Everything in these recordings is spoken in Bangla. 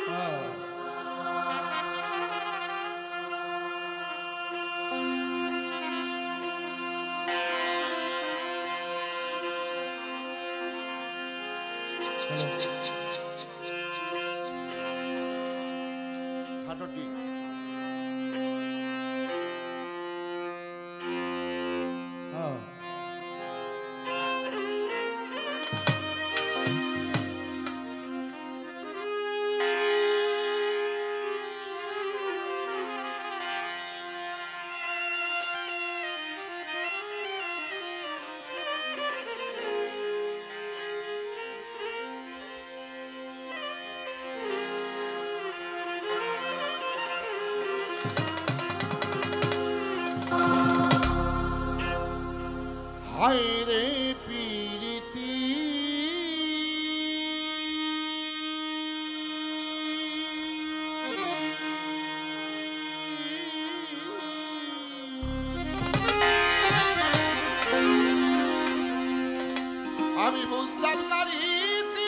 হায়রে পিরিতি আমি বুঝলাম না রীতি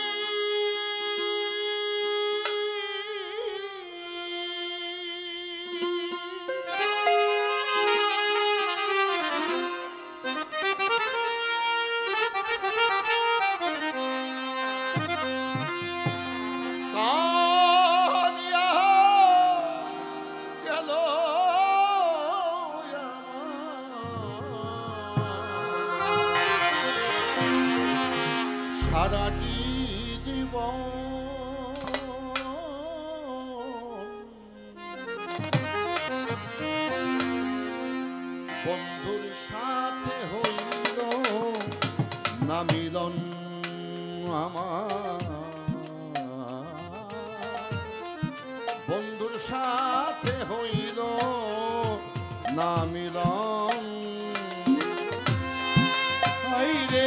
সারাটি জীবন বন্ধুর সাথে হইল না মিলন আমার বন্ধুর সাথে হইল না মিলন হায়রে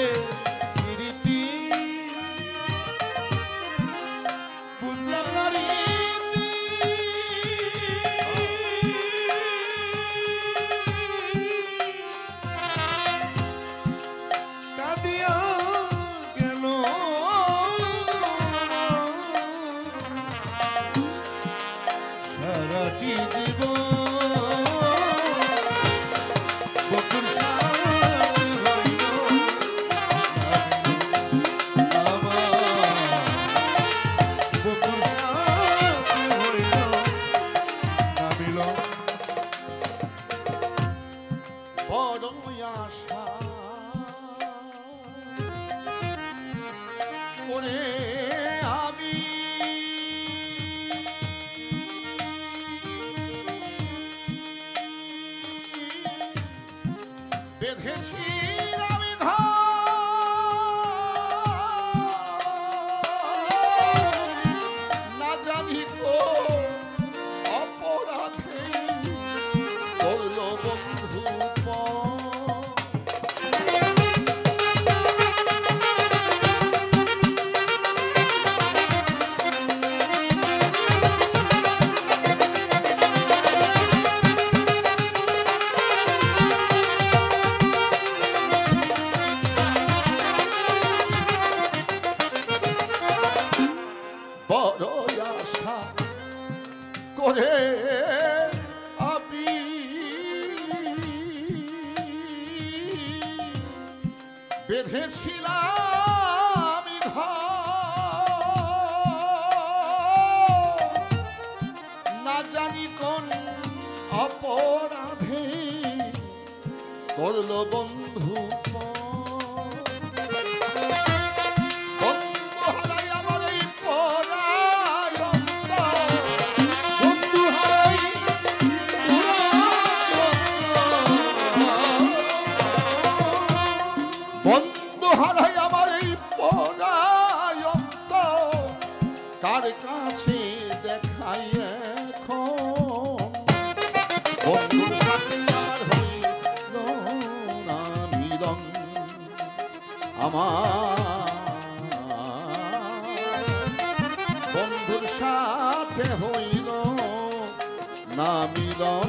বেঁধেছি আমি না জানি তো অপরাধে করল বন্ধু বড় আশা করে আমি বেঁধেছিলাম না জানি কোন অপরাধে করল বন্ধু কার কাছে দেখাই এখন বন্ধুর সাথে আর হইল না মিলন আমার বন্ধুর সাথে হইল না মিলন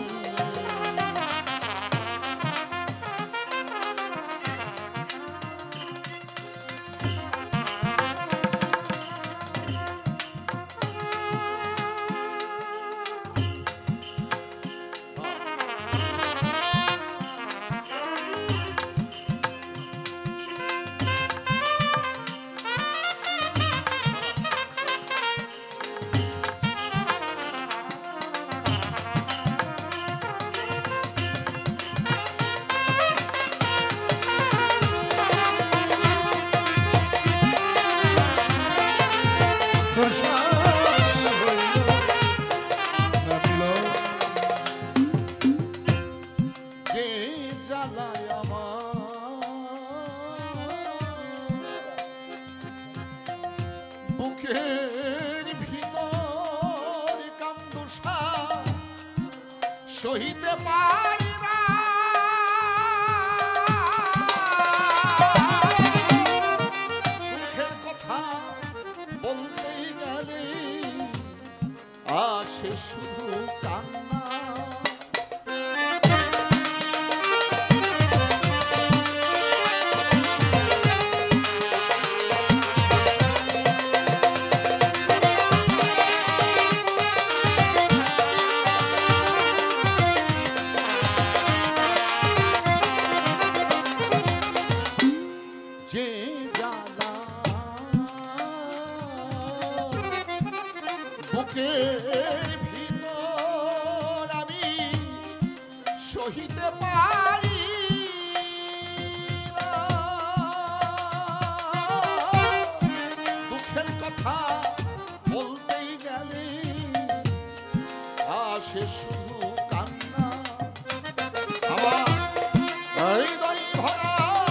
বুকের ভিতর কান্দুষা সহিতে পারি না দুঃখের কথা বলতেই গেলে আসে শুধু কান্না যে জ্বালা বুকের ভিতর আমি সহিতে পারি না। দুঃখের কথা বলতেই গেলে আসে শুধু কান্না আমার হৃদয় ভরা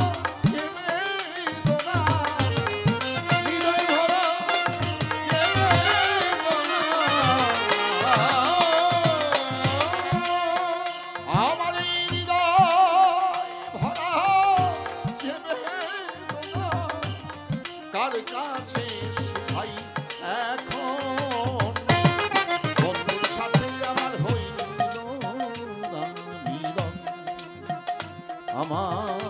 কার কাছে ভাই এখন বন্ধুর সাথে আমার হইল মিলন আমার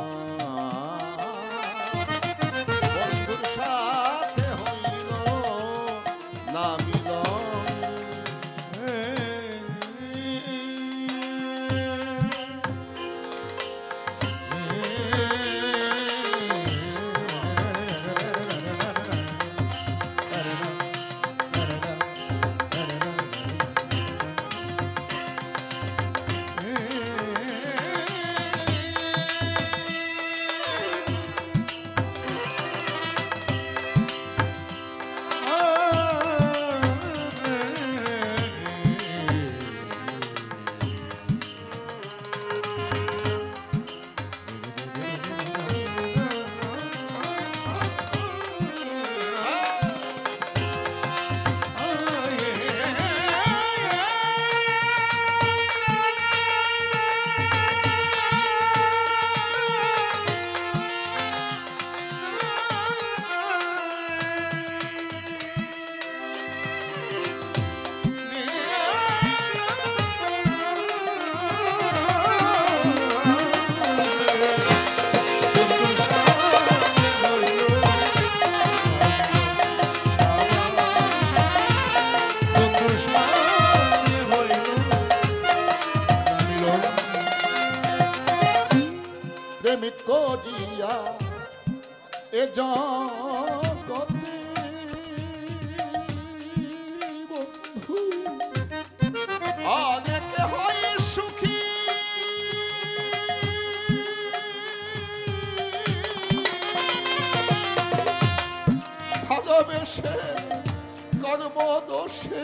বন্ধুর সাথে হইল না মিলন প্রেমিক করিয়া এ জগতে বন্ধু অনেকে হয় সুখী ভালোবেসে কর্মদোষে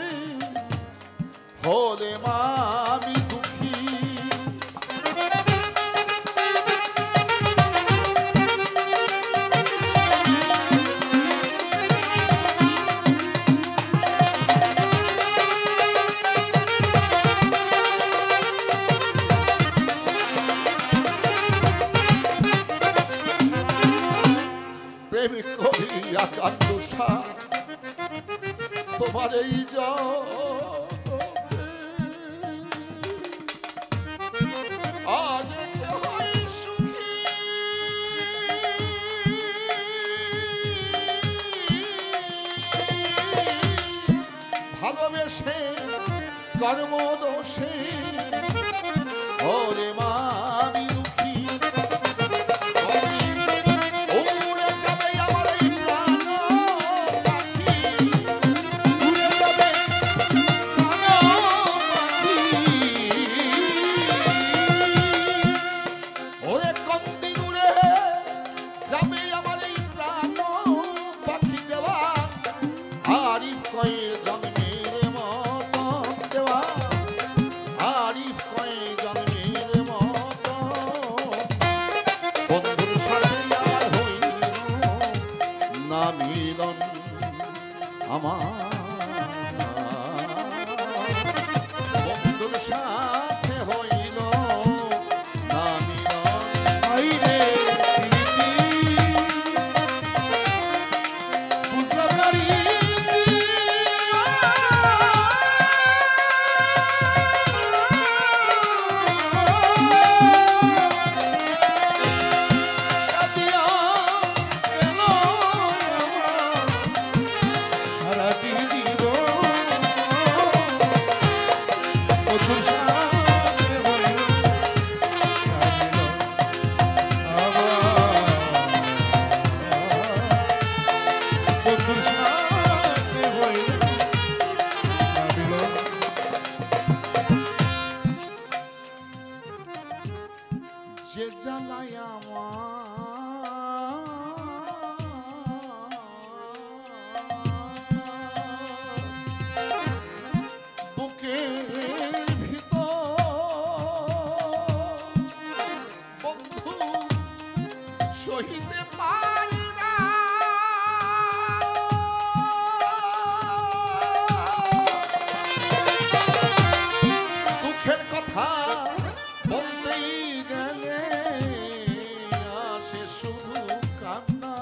হলে মা আমি দুঃখী প্রেমিক করিয়া কান্দুষা তোমার এই অনেকে হয় সুখী ভালোবেসে কর্মদোষে ওরে মা আমি দুঃখী মিলন আমার বন্ধুর সাথে হইল না মিলন। আইরে প্রীতি বুঝলাম না রীতি কাঁদিয়া গেল আমার সারাটি জীবন বন্ধুর সাথে হইল না মিলন। বন্ধুর সাথে হইল না মিলন। যে জ্বালায় বুকের ভিতর বন্ধু সহিতে পারি না। দুঃখের কথা বলতেই গেলে আসে শুধু কান্না।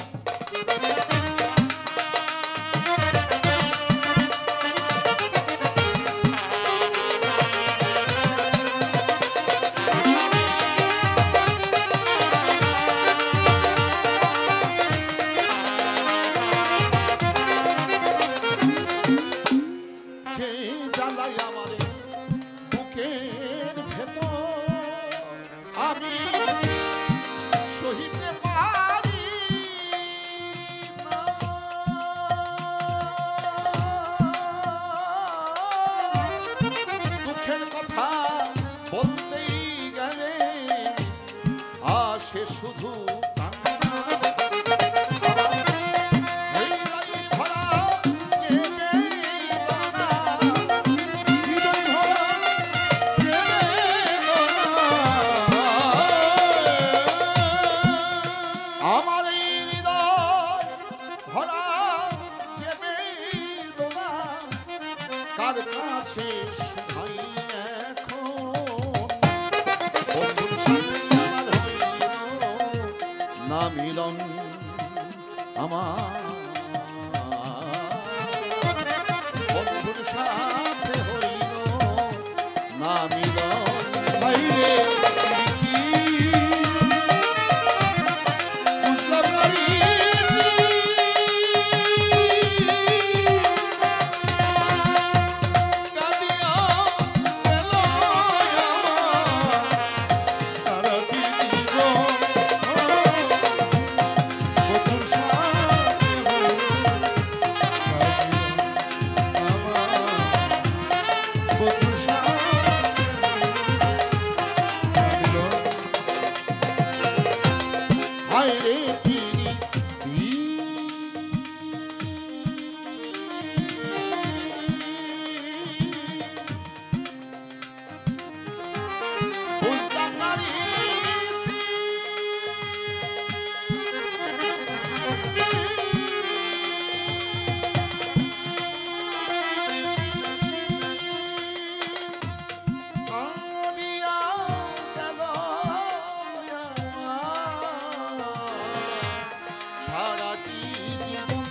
যে জ্বালায় আমারে বুকের ভেতর আমি সহিতে পারি না। দুঃখের কথা বলতেই গেলে আসে শুধু কান্না। এই রাতে ভরা যে বেদনা, হৃদয় ভরা যে বেদনা আমার এই হৃদয় ভরা যে বেদনা কার কাছে শুধাই এখন। বন্ধুর সাথে আমার হইল না মিলন। আমার বন্ধুর সাথে হইল না মিলন। আইরে প্রীতি বুঝলাম না রীতি কাঁদিয়া গেল আমার সারাটি জীবন বন্ধুর সাথে হইল না মিলন। আমার বন্ধুর সাথে হায়রে প্রীতি বুঝলাম না রীতি। কাঁদিয়া গেল সারাটি জীবন।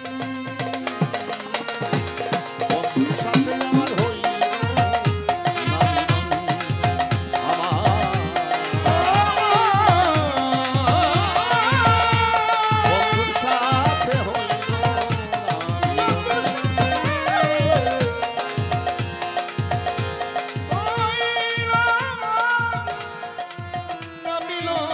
বন্ধুর সাথে আমার হইল না মিলন। আমার বন্ধুর সাথে হইল না মিলন। না মিলন